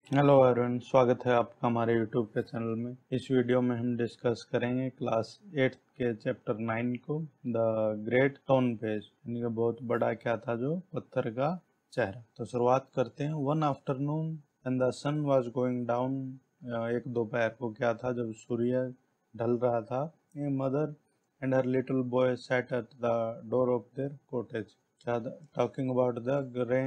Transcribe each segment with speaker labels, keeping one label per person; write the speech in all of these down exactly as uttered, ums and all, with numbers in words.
Speaker 1: Hello everyone, स्वागत है आपका हमारे यूट्यूब के चैनल में। इस वीडियो में हम डिस्कस करेंगे क्लास एट्थ के चैप्टर नाइन को, द ग्रेट स्टोन फेस, यानी कि बहुत बड़ा क्या था, जो पत्थर का चेहरा। तो शुरुआत करते हैं। One afternoon and the sun was going down, एक दोपहर को क्या था जब सूर्य ढल रहा था। A mother and her little boy sat at the door of their cottage. Talking about the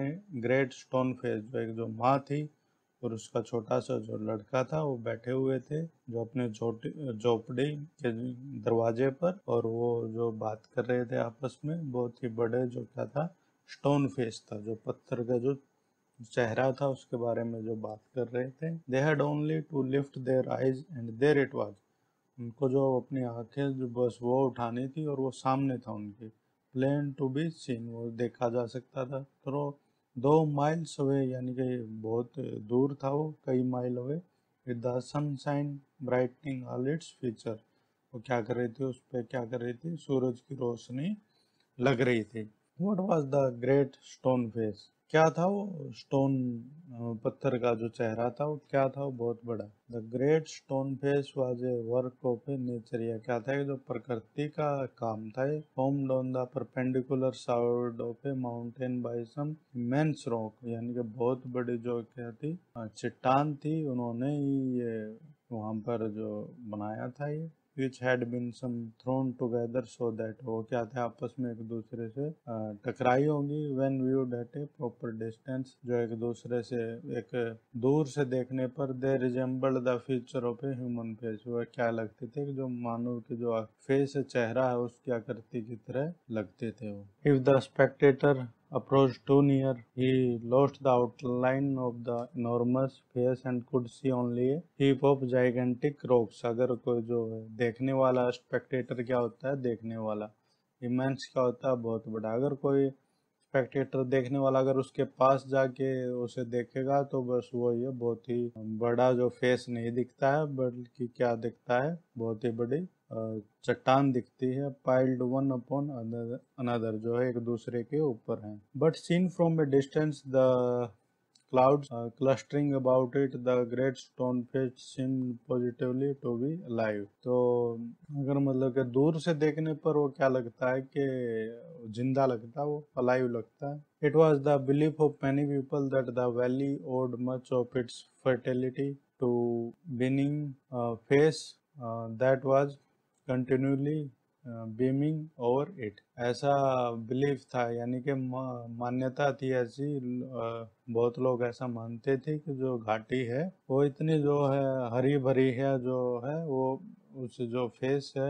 Speaker 1: great stone face, जो एक जो माँ थी और उसका छोटा सा जो लड़का था वो बैठे हुए थे, जो अपने झोपड़ी के दरवाजे पर, और वो जो बात कर रहे थे आपस में। बहुत ही बड़े जो क्या था, स्टोन फेस था, जो पत्थर का जो चेहरा था उसके बारे में जो बात कर रहे थे। They had only to lift their eyes and there it was. उनको जो अपनी आंखें जो बस वो उठानी थी और वो सामने था उनके। प्लेन टू बी सीन, वो देखा जा सकता था। तो दो माइल्स अवे, यानी कि बहुत दूर था वो, कई mile away. With the sunshine brightening all its feature, वो क्या कर रही थी, उस पर क्या कर रही थी, सूरज की रोशनी लग रही थी। What was the great stone face, क्या था वो स्टोन पत्थर का जो चेहरा था, वो क्या था, वो बहुत बड़ा। The great stone face was a work of a nature, या क्या था, जो प्रकृति का काम था। Formed on the perpendicular side of a mountain by some immense rock, यानी कि बहुत बड़ी जो क्या थी, चट्टान थी, उन्होंने ही ये वहां पर जो बनाया था ये। which had been some thrown together so that वो क्या थे, आपस में एक दूसरे से टकराई होंगी। when viewed at a proper distance, जो एक दूसरे से एक दूर से देखने पर they resembled the feature of a human face, वो क्या लगते थे, जो मानव के जो फेस चेहरा है उसकी आकृति की तरह लगते थे वो। if the spectator approached too near, he lost the outline of the enormous face and could see only a heap of gigantic rocks। अगर कोई जो है देखने वाला, स्पेक्टेटर क्या होता है, देखने वाला, इमेंस क्या होता है, बहुत बड़ा। अगर कोई स्पेक्टेटर देखने वाला अगर उसके पास जाके उसे देखेगा तो बस वो ये बहुत ही बड़ा जो फेस नहीं दिखता है, बल्कि क्या दिखता है, बहुत ही बड़ी चट्टान दिखती है। पाइल्ड वन अपॉन अनदर, जो है एक दूसरे के ऊपर है। But seen from a distance the clouds uh, clustering about it, the great stone face seemed positively to be alive। तो अगर मतलब कि दूर से देखने पर वो क्या लगता है कि जिंदा लगता है, वो alive लगता है। It was the belief of many people that the valley owed much of its fertility to beaming uh, face uh, that was continually beaming over it. ऐसा बिलीफ था, यानी कि मान्यता थी ऐसी, बहुत लोग ऐसा मानते थे कि जो घाटी है वो इतनी जो है हरी भरी है, जो है वो उस जो फेस है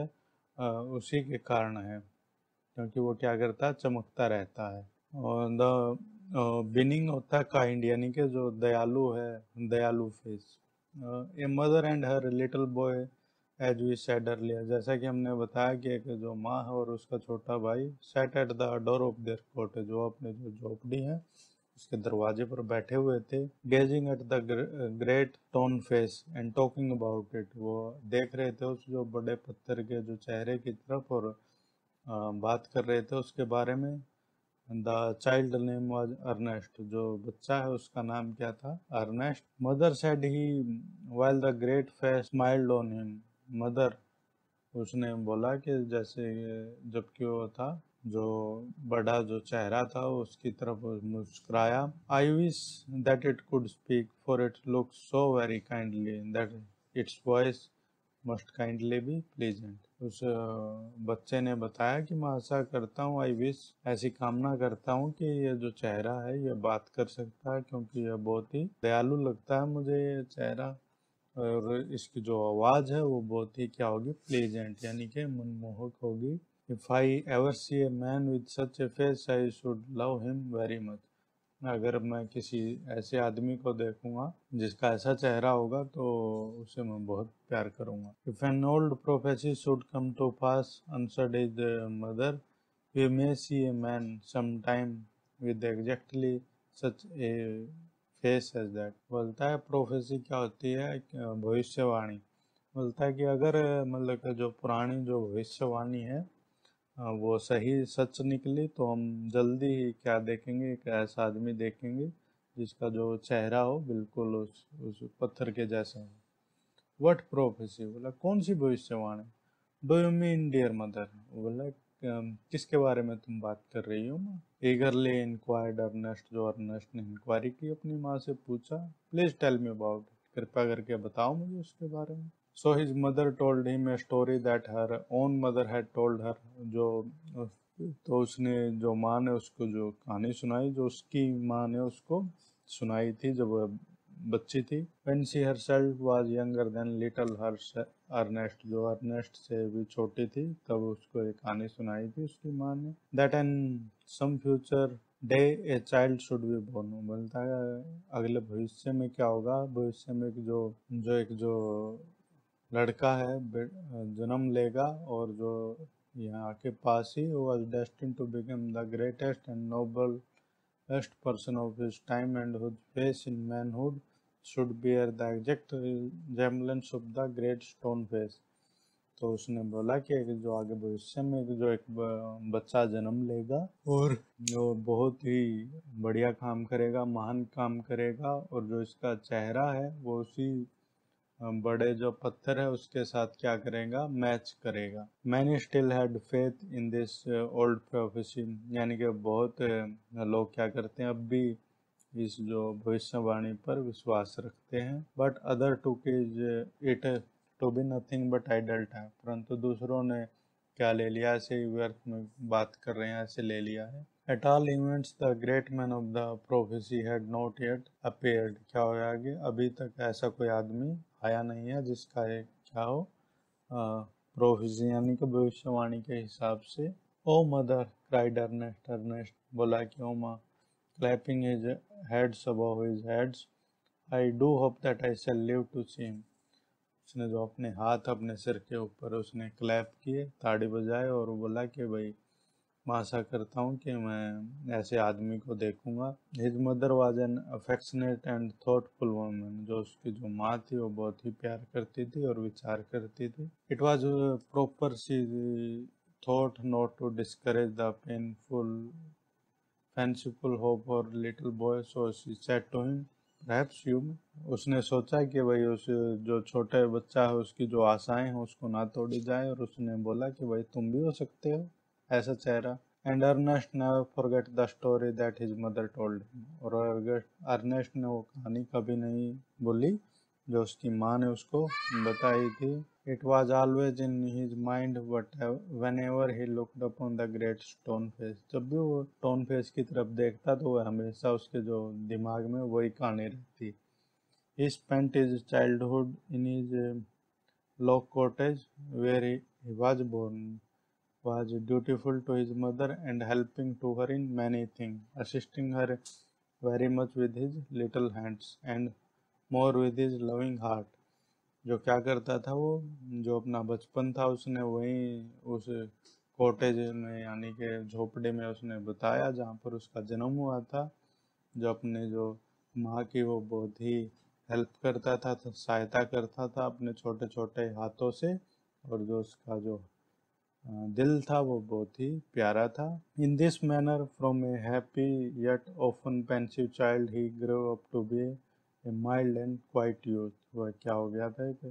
Speaker 1: उसी के कारण है, क्योंकि वो क्या करता है, चमकता रहता है। और द बिनिंग होता है काइंड, यानी कि जो दयालु है, दयालु face. A mother and her little boy, as we said earlier, जैसा कि हमने बताया कि एक जो माँ है और उसका छोटा भाई, set at the door of their cottage, जो अपने जो झोपड़ी है उसके दरवाजे पर बैठे हुए थे। Gazing at the great stone face and talking about it, वो देख रहे थे उस जो बड़े पत्थर के जो चेहरे की तरफ और बात कर रहे थे उसके बारे में। The child name was Ernest, जो बच्चा है उसका नाम क्या था, Ernest. Mother said he while the great face smiled on him, mother उसने बोला कि जैसे जबकि वो था जो बड़ा जो चेहरा था उसकी तरफ मुस्कुराया। I wish that it could speak for it look so very kindly that its voice must kindly be pleasant. उस बच्चे ने बताया कि मैं आशा करता हूँ, आई विश, ऐसी कामना करता हूँ कि ये जो चेहरा है ये बात कर सकता है, क्योंकि यह बहुत ही दयालु लगता है मुझे ये चेहरा, और इसकी जो आवाज़ है वो बहुत ही क्या होगी, प्लीजेंट, यानी कि मनमोहक होगी। If I ever see a man with such a face I should love him very much, अगर मैं किसी ऐसे आदमी को देखूंगा जिसका ऐसा चेहरा होगा तो उसे मैं बहुत प्यार करूंगा। If an old prophecy should come to pass, answered his mother, we may see a man some time with exactly such a face as that. बोलता है प्रोफेसी क्या होती है, भविष्यवाणी। बोलता है कि अगर मतलब कि जो पुरानी जो भविष्यवाणी है वो सही सच निकली तो हम जल्दी ही क्या देखेंगे, एक ऐसा आदमी देखेंगे जिसका जो चेहरा हो बिल्कुल उस उस पत्थर के जैसा हो। वट प्रोफेसी, बोला कौन सी भविष्यवाणी। Do you mean dear mother, बोला "अम, किसके बारे में तुम बात कर रही हो माँ। ईगरली इंक्वायर्ड अर्नेस्ट, जो अर्नेस्ट ने इंक्वायरी की अपनी माँ से पूछा। प्लीज टेल मी अबाउट, कृपया करके बताओ मुझे उसके बारे में। So his mother told him a story that her own mother had told her, जो तो उसने जो माँ ने उसको जो कहानी सुनाई, जो उसकी माँ ने उसको सुनाई थी जब वह बच्ची थी। When she herself was younger than little her Ernest, जो अर्नेस्ट से भी छोटी थी, तब उसको एक कहानी सुनाई थी उसकी माँ ने। That in some future day a child should be born, बोलता है अगले भविष्य में क्या होगा, भविष्य में एक जो जो एक जो लड़का है जन्म लेगा और जो यहाँ के पास ही was destined to become the greatest and noblest person of his time and whose face in manhood should bear the exact resemblance of the great stone face. तो उसने बोला कि जो आगे भविष्य में जो एक बच्चा जन्म लेगा और जो बहुत ही बढ़िया काम करेगा, महान काम करेगा, और जो इसका चेहरा है वो उसी बड़े जो पत्थर है उसके साथ क्या करेगा, मैच करेगा। Many still had faith in this old prophecy, यानी कि बहुत लोग क्या करते हैं अब भी इस जो भविष्यवाणी पर विश्वास रखते हैं। But other took is it to be nothing but idle time, परंतु दूसरों ने क्या ले लिया, ऐसे ही व्यर्थ में बात कर रहे हैं, ऐसे ले लिया है। At all events, the great man of the prophecy had not yet appeared. क्या होया कि अभी तक ऐसा कोई आदमी आया नहीं है जिसका एक क्या हो प्रोफेसी यानी कि भविष्यवाणी के हिसाब से। Oh mother, cried Ernest, Ernest बोला कि ओ माँ, clapping his heads above his heads, I do hope that I shall live to see him. उसने जो अपने हाथ अपने सिर के ऊपर उसने क्लैप किए, ताड़ी बजाए और बोला कि भाई मैं आशा करता हूँ कि मैं ऐसे आदमी को देखूंगा। His mother was an affectionate and thoughtful woman, जो उसकी जो माँ थी वो बहुत ही प्यार करती थी और विचार करती थी। It was proper she thought not to discourage the painful fanciful hope for little boy, so she said to him, perhaps you may. उसने सोचा कि भाई उस जो छोटे बच्चा है उसकी जो आशाएं हैं उसको ना तोड़ी जाए, और उसने बोला कि भाई तुम भी हो सकते हो ऐसा चेहरा। And Ernest never forget the story that his mother told him, और अर्नेस्ट ने वो कहानी कभी नहीं भूली जो उसकी माँ ने उसको बताई थी। It was always in his mind whenever he looked upon the great stone face. जब भी वो stone face की तरफ देखता तो वह हमेशा उसके जो दिमाग में वही कहानी रहती। He spent his childhood in his log cottage where he, he was born, was dutiful to his mother and helping to her in many things, assisting her very much with his little hands and more with his loving heart. जो क्या करता था वो, जो अपना बचपन था उसने वहीं उस कॉटेज में यानी कि झोपड़े में उसने बताया जहाँ पर उसका जन्म हुआ था। जो अपने जो माँ की वो बहुत ही हेल्प करता था, तो सहायता करता था अपने छोटे छोटे हाथों से, और जो उसका जो दिल था वो बहुत ही प्यारा था। In this manner from a happy yet often pensive child he grow up to be a mild and quiet youth. वह क्या हो गया था कि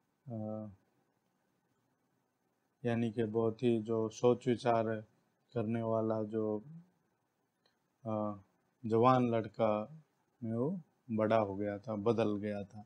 Speaker 1: यानी कि बहुत ही जो सोच विचार करने वाला जो आ, जवान लड़का में वो बड़ा हो गया था, बदल गया था।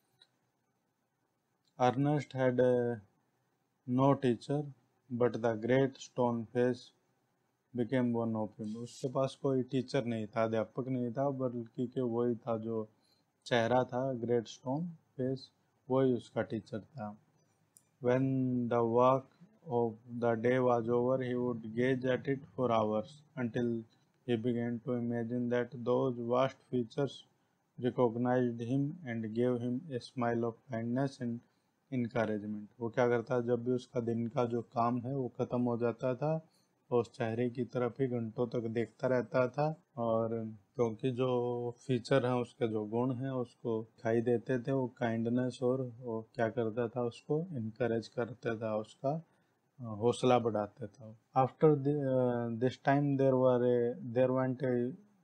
Speaker 1: Ernest had no teacher but the great stone face became one of him. उसके पास कोई टीचर नहीं था, अध्यापक नहीं था, बल्कि के वही था जो चेहरा था ग्रेट स्टोन फेस, वही उसका टीचर था। When the work of the day was over, he would gaze at it for hours until he began to imagine that those vast features recognized him and gave him a smile of kindness and encouragement. वो क्या करता, जब भी उसका दिन का जो काम है वो ख़त्म हो जाता था तो उस चेहरे की तरफ ही घंटों तक देखता रहता था, और क्योंकि जो फीचर हैं उसके जो गुण हैं उसको दिखाई देते थे, वो काइंडनेस और वो क्या करता था, उसको इनकरेज करता था, उसका हौसला बढ़ाता था। After this time there were there went a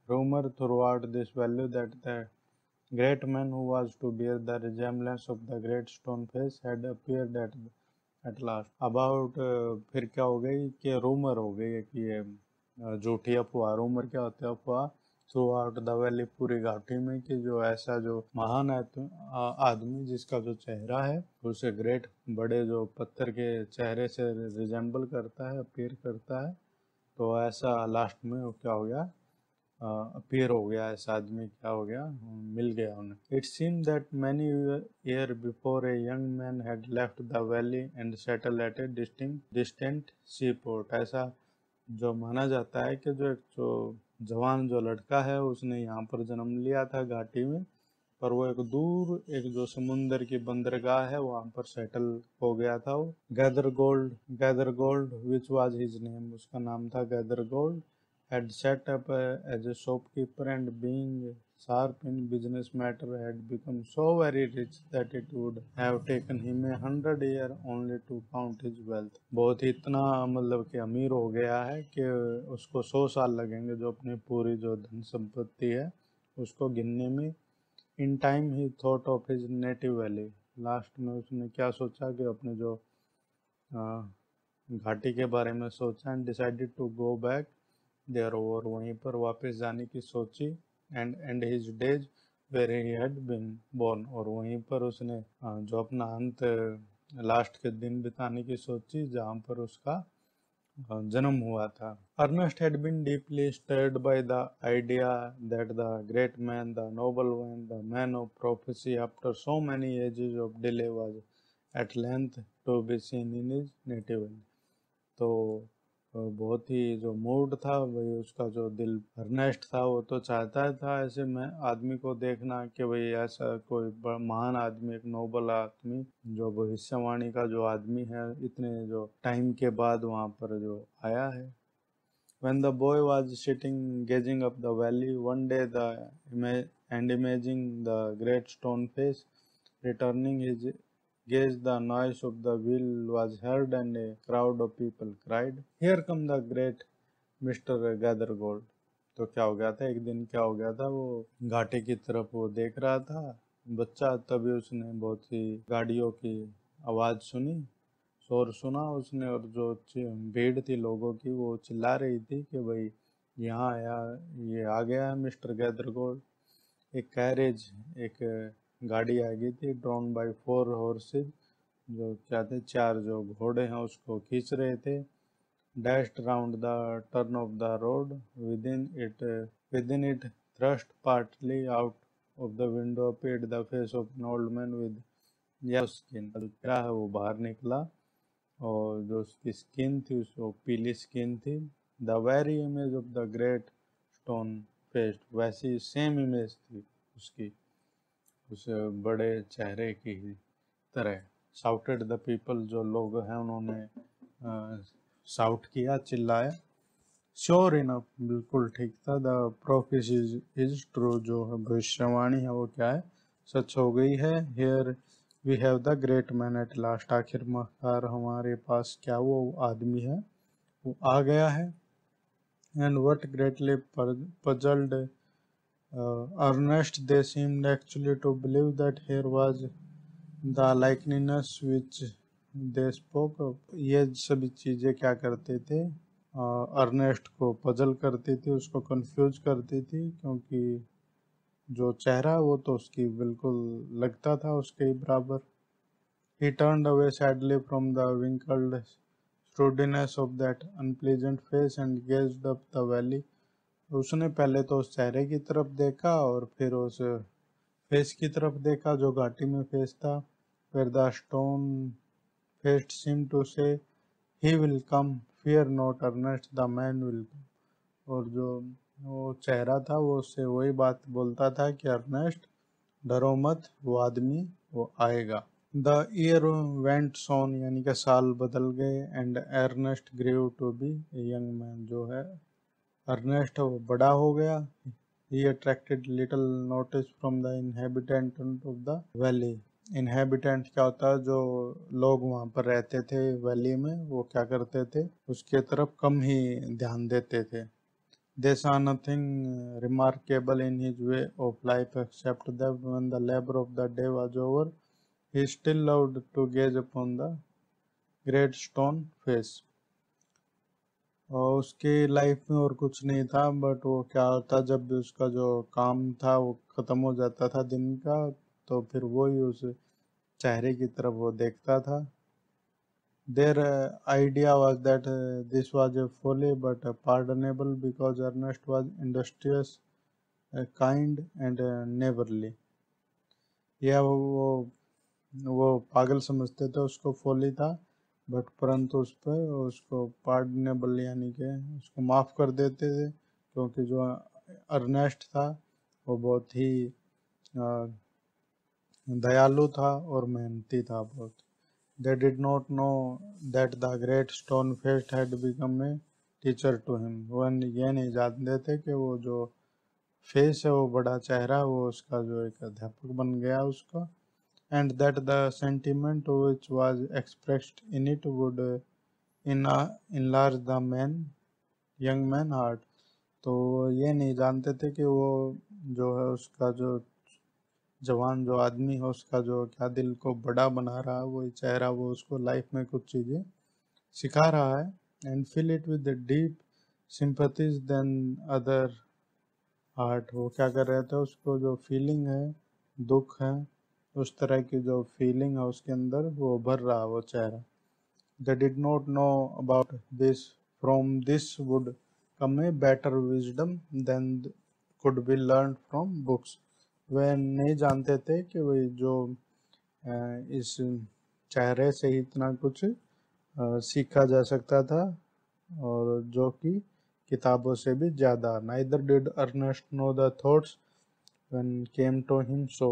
Speaker 1: rumor throughout this valley that the great man who was to bear the resemblance of the great stone face had appeared at at last. About uh, फिर क्या हो गई कि rumour हो गई कि ये uh, झूठी अफवाह। रूमर क्या होता है? अफवाह। थ्रू आउट द वैली, पूरी घाटी में, कि जो ऐसा जो महान आदमी जिसका जो चेहरा है उसे ग्रेट बड़े जो पत्थर के चेहरे से रिजेंबल करता है, अपीयर करता है, तो ऐसा लास्ट में वो क्या हो गया, अपीयर हो गया, ऐसा आदमी क्या हो गया, मिल गया उन्हें। It seem that many year before a young man had left the valley and settle at a distinct distant sea port. ऐसा जो माना जाता है कि जो एक जो जवान जो लड़का है उसने यहाँ पर जन्म लिया था घाटी में, पर वो एक दूर एक जो समुंदर की बंदरगाह है वहाँ पर सेटल हो गया था वो। Gathergold Gathergold which was his name, उसका नाम था Gathergold, had set up uh, as a shopkeeper and being sharp in business matter had become so very rich that it would have taken him a hundred years only to count his wealth। बहुत ही इतना मतलब कि अमीर हो गया है कि उसको सौ साल लगेंगे जो अपनी पूरी जो धन संपत्ति है उसको गिनने में। In time he thought of his native valley, लास्ट में उसने क्या सोचा कि अपने जो घाटी के बारे में सोचा, and decided to go back there, और वहीं पर वापस जाने की सोची, and end his days where he had been born, और वहीं पर उसने जो अपना अंत लास्ट के दिन बिताने की सोची जहाँ पर उसका जन्म हुआ था। Ernest had been deeply stirred by the idea that the great man, the noble one, the man of prophecy, after so many ages of delay was at length to be seen in his native valley. तो बहुत ही जो mood था वही उसका जो दिल Ernest था वो तो चाहता था ऐसे में आदमी को देखना कि भाई ऐसा कोई महान आदमी, एक नोबल आदमी जो भविष्यवाणी का जो आदमी है इतने जो टाइम के बाद वहाँ पर जो आया है। When the boy was sitting gazing up the valley one day the and imagining the great stone face returning his gaze, the noise of the wheel was heard and a crowd of people cried, "Here come the great Mister Gathergold." तो क्या हो गया था, एक दिन क्या हो गया था, वो घाटी की तरफ वो देख रहा था बच्चा, तभी उसने बहुत सी गाड़ियों की आवाज़ सुनी, शोर सुना उसने, और जो भीड़ थी लोगों की वो चिल्ला रही थी कि भाई यहाँ आया, ये आ गया है मिस्टर गैदरगोल्ड। एक कैरेज, एक गाड़ी आ गई थी, ड्रॉन बाय फोर हॉर्सेज, जो क्या थे, चार जो घोड़े हैं उसको खींच रहे थे। Dashed round the turn of the road, within it within it thrust partly out of the window appeared the face of an old man with yellow skin. जो चेहरा है वो बाहर निकला और जो उसकी स्किन थी उसको पीली स्किन थी। The very image of the great stone faced, वैसी सेम इमेज थी उसकी, उस बड़े चेहरे की ही तरह। साउटेड द पीपल, जो लोग हैं उन्होंने साउट किया, चिल्लाया। श्योर इनफ, बिल्कुल ठीक था। द प्रोफेसी इज ट्रू, जो भविष्यवाणी है वो क्या है, सच हो गई है। Here we have the great man at last, आखिरकार हमारे पास क्या वो आदमी है, वो आ गया है। And what greatly puzzled Uh, Ernest, they seemed actually to believe that here was the likeness which they spoke of। ये सभी चीज़ें क्या करते थे, अर्नेस्ट को पजल करती थी, उसको कंफ्यूज करती थी, क्योंकि जो चेहरा वो तो उसकी बिल्कुल लगता था उसके ही बराबर। He turned away sadly from the wrinkled sturdiness of that unpleasant face and gazed up the valley। उसने पहले तो उस चेहरे की तरफ देखा और फिर उस फेस की तरफ देखा जो घाटी में फेस था। फिर the stone faced seem to say, he will come, fear not Ernest, the man will come. और जो वो चेहरा था वो उससे वही बात बोलता था कि अर्नेस्ट डरो मत, वो आदमी वो आएगा। द ईयर वेंट सोन, यानी कि साल बदल गए, and Ernest grew to be a young man, जो है अर्नेस्ट वो बड़ा हो गया। He attracted little notice from the inhabitant of the valley। inhabitant क्या होता है, जो लोग वहाँ पर रहते थे वैली में, वो क्या करते थे, उसके तरफ कम ही ध्यान देते थे। They saw nothing uh, remarkable in his way of life except that when the labor of the day was over, he still loved to gaze upon the great stone face. और उसकी लाइफ में और कुछ नहीं था, but वो क्या होता, जब भी उसका जो काम था वो ख़त्म हो जाता था दिन का, तो फिर वो ही उस चेहरे की तरफ वो देखता था. Their uh, idea was that uh, this was a folly but uh, pardonable because Ernest was industrious, uh, kind and uh, neighborly. यह वो वो पागल समझते थे, उसको फोली था, बट परंतु उस पर उसको पार्डनेबल यानी कि उसको माफ़ कर देते थे, क्योंकि जो अर्नेस्ट था वो बहुत ही दयालु था और मेहनती था बहुत. They did not know that the great stone face had become a teacher to him. वो ये नहीं जानते थे कि वो जो फेस है, वो बड़ा चेहरा, वो उसका जो एक अध्यापक बन गया उसका. And that the sentiment which was expressed in it would enlarge the man young man heart. तो ये नहीं जानते थे कि वो जो है उसका जो जवान जो आदमी है उसका जो क्या दिल को बड़ा बना रहा है, वो चेहरा वो उसको लाइफ में कुछ चीज़ें सिखा रहा है. And feel it with deep sympathies than other heart. वो क्या कर रहे थे, उसको जो फीलिंग है, दुख है, उस तरह की जो फीलिंग है उसके अंदर वो भर रहा वो चेहरा. They did not know about this. From this would come a better wisdom than could be learn from books. वे नहीं जानते थे कि वही जो इस चेहरे से ही इतना कुछ सीखा जा सकता था, और जो कि किताबों से भी ज़्यादा. Neither did Ernest know the thoughts when came to him so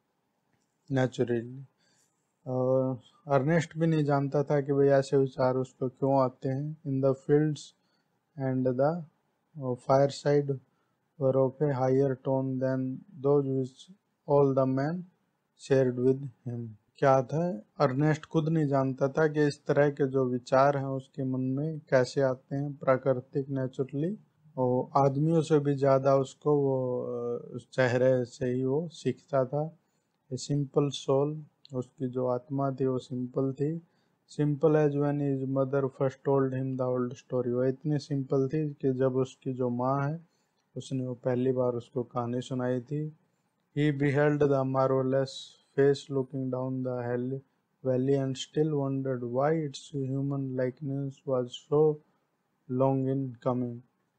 Speaker 1: naturally. और अर्नेस्ट भी नहीं जानता था कि भाई ऐसे विचार उसको क्यों आते हैं. In the fields and the fireside were of a higher tone than those which all the men shared with him. क्या था, अर्नेस्ट खुद नहीं जानता था कि इस तरह के जो विचार हैं उसके मन में कैसे आते हैं, प्राकृतिक, नेचुरली, और आदमियों से भी ज़्यादा उसको वो उस चेहरे से ही वो सीखता था. ए सिंपल सोल, उसकी जो आत्मा थी वो सिंपल थी. Simple as when his mother first told him the old story. वो इतनी सिंपल थी कि जब उसकी जो माँ है उसने वो पहली बार उसको कहानी सुनाई थी. He beheld the marvelous face looking down the valley and still wondered why its human likeness was so long in coming.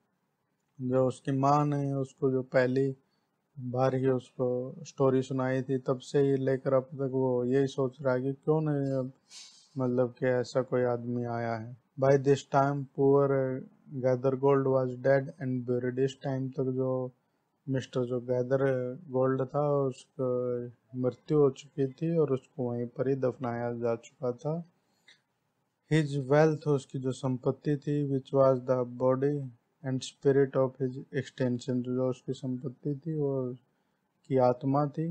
Speaker 1: जो उसकी माँ ने उसको जो पहली बार ही उसको स्टोरी सुनाई थी, तब से ही लेकर अब तक वो यही सोच रहा है कि क्यों नहीं अब मतलब कि ऐसा कोई आदमी आया है. By this time poor Gathergold was dead and buried. इस टाइम तक जो मिस्टर जो गैदर गोल्ड था उसको मृत्यु हो चुकी थी और उसको वहीं पर ही दफनाया जा चुका था. हिज वेल्थ, उसकी जो संपत्ति थी, which was the body and spirit of his extension, जो उसकी संपत्ति थी वो की आत्मा थी,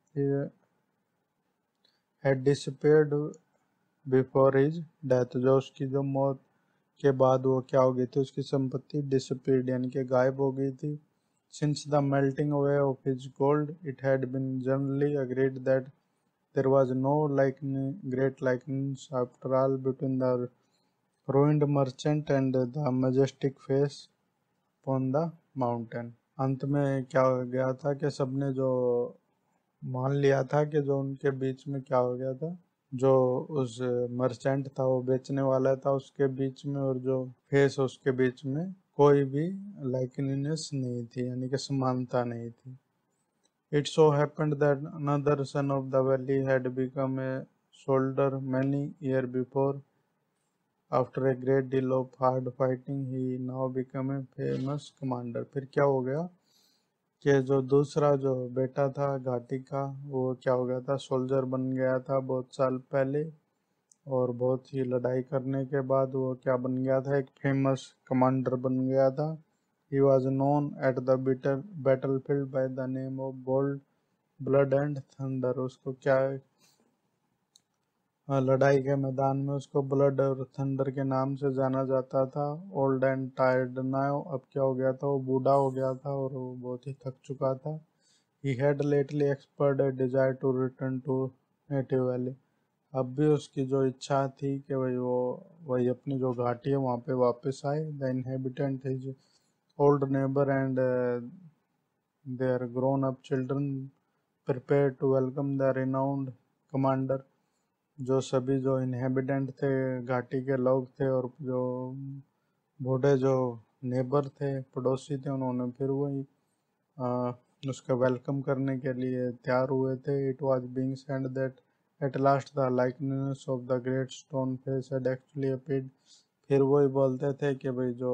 Speaker 1: had disappeared before his death. जो उसकी जो मौत के बाद वो क्या हो गई थी, उसकी संपत्ति डिसअपीयर्ड यानी कि गायब हो गई थी. Since the melting away of his gold, it had been generally agreed that there was no likeness, great likeness after all between the ruined merchant and the majestic face upon the mountain. अंत में क्या हो गया था कि सबने जो मान लिया था कि जो उनके बीच में क्या हो गया था, जो उस मर्चेंट था वो बेचने वाला था उसके बीच में और जो फेस उसके बीच में कोई भी लाइकनेस नहीं थी, यानी कि समानता नहीं थी. It so happened that another son of the valley had become a soldier many years before. After a great deal of hard fighting, he now became a famous commander. फिर क्या हो गया कि जो दूसरा जो बेटा था घाटी का, वो क्या हो गया था, सोल्जर बन गया था बहुत साल पहले, और बहुत ही लड़ाई करने के बाद वो क्या बन गया था, एक फेमस कमांडर बन गया था. He was known at the bitter battlefield by the name of Bold Blood and Thunder. उसको क्या लड़ाई के मैदान में उसको ब्लड और थंडर के नाम से जाना जाता था। ओल्ड एंड टायर्ड नाउ, अब क्या हो गया था, वो बूढ़ा हो गया था और वो बहुत ही थक चुका था। He had lately expert desire to return to native valley, अब भी उसकी जो इच्छा थी कि वही वो वही अपनी जो घाटी है वहाँ पे वापस आए। The inhabitant his old neighbour and their grown up children prepare to welcome the renowned commander, जो सभी जो इनहेबिटेंट थे, घाटी के लोग थे और जो बूढ़े जो नेबर थे, पड़ोसी थे, उन्होंने फिर वही आ, उसका वेलकम करने के लिए तैयार हुए थे। It was being said that at last the likeness of the great stone face had actually appeared, फिर वही बोलते थे कि भाई जो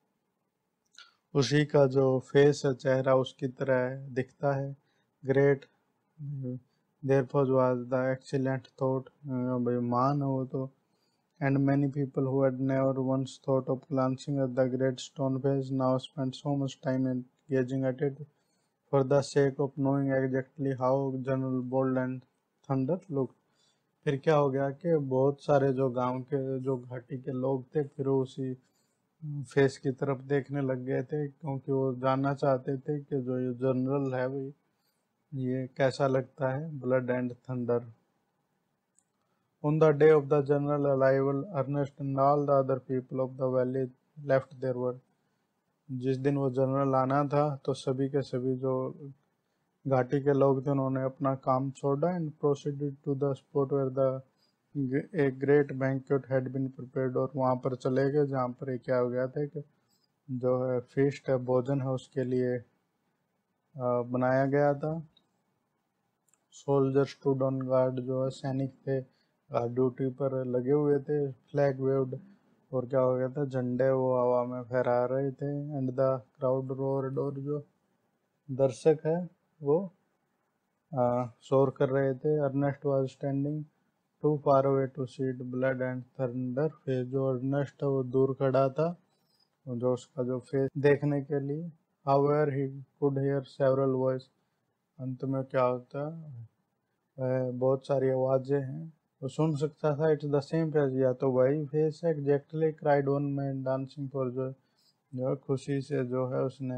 Speaker 1: उसी का जो फेस है, चेहरा उसकी तरह दिखता है। Great therefore was the excellent thought, भाई मान है वो तो। And many people who had never once thought of glancing at the great stone face now spent so much time in gazing at it for the sake of knowing exactly how General Bold and Thunder looked। फिर क्या हो गया कि बहुत सारे जो गांव के जो घाटी के लोग थे, फिर वो उसी फेस की तरफ देखने लग गए थे, क्योंकि वो जानना चाहते थे कि जो ये जनरल है भाई ये कैसा लगता है, Blood and Thunder. On the day of the general arrival, Ernest and all the other people of the valley left their work। जिस दिन वो जनरल आना था तो सभी के सभी जो घाटी के लोग थे उन्होंने अपना काम छोड़ा and proceeded to the spot where the a great banquet had been prepared, और वहाँ पर चले गए जहाँ पर ये क्या हो गया था कि जो है फीस्ट है, भोजन है, उसके लिए बनाया गया था। सोल्जर स्टूड ऑन गार्ड, जो है सैनिक थे ड्यूटी पर लगे हुए थे। फ्लैग वेव्ड, और क्या हो गया था, झंडे वो हवा में फहरा रहे थे। एंड द क्राउड रोर्ड, और जो दर्शक है वो शोर कर रहे थे। Ernest was standing too far away to see Blood and Thunder face, जो अर्नेस्ट है वो दूर खड़ा था जो उसका जो फेस देखने के लिए। However he could hear several voice, अंत में क्या होता है, बहुत सारी आवाजें हैं वो सुन सकता था। इट्स द सेम फेस, या तो वही फेस है exactly, cried one man dancing for joy, जो खुशी से जो है उसने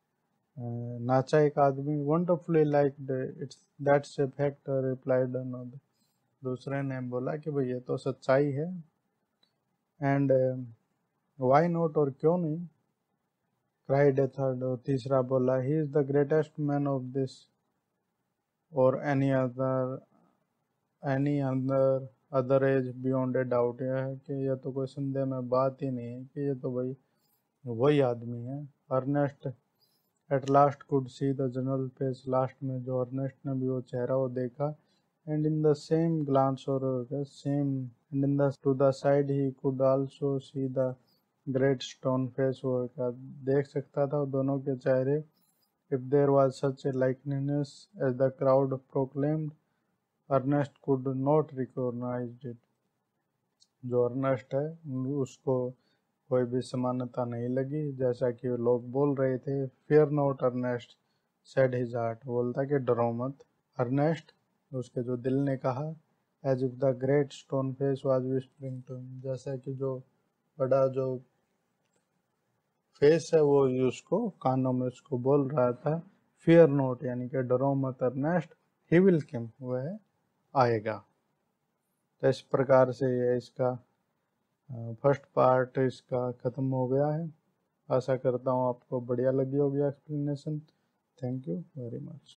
Speaker 1: नाचा एक आदमी। Wonderfully like its that's a fact, replied another, दूसरे ने बोला कि भाई ये तो सच्चाई है। एंड व्हाई नॉट, और क्यों नहीं, क्राइड ए थर्ड, और तीसरा बोला he is the greatest man of this or any other any other other age beyond a doubt, यह है कि यह तो कोई संदेह में बात ही नहीं है कि ये तो भाई वही आदमी है। Ernest at last could see the general face, last में जो अर्नेस्ट ने भी वो चेहरा वो देखा। And in the same glance, और same and in the two the side ही could also see the great stone face, वो क्या देख सकता था दोनों के चेहरे। If there was such a likeness as the crowd proclaimed, Ernest could not recognise it, जो अर्नेस्ट है उसको कोई भी समानता नहीं लगी जैसा कि लोग बोल रहे थे। Fear not Ernest said his heart, बोलता कि डरो मत अर्नेस्ट, उसके जो दिल ने कहा। As if the great stone face was whispering to him, जैसा कि जो बड़ा जो फेस है वो उसको कानों में उसको बोल रहा था। फियर नॉट, यानी कि डरो मत अर्नेस्ट, ही विल कम, वह आएगा। तो इस प्रकार से ये इसका फर्स्ट पार्ट इसका ख़त्म हो गया है। आशा करता हूँ आपको बढ़िया लगी होगी explanation. Thank you very much.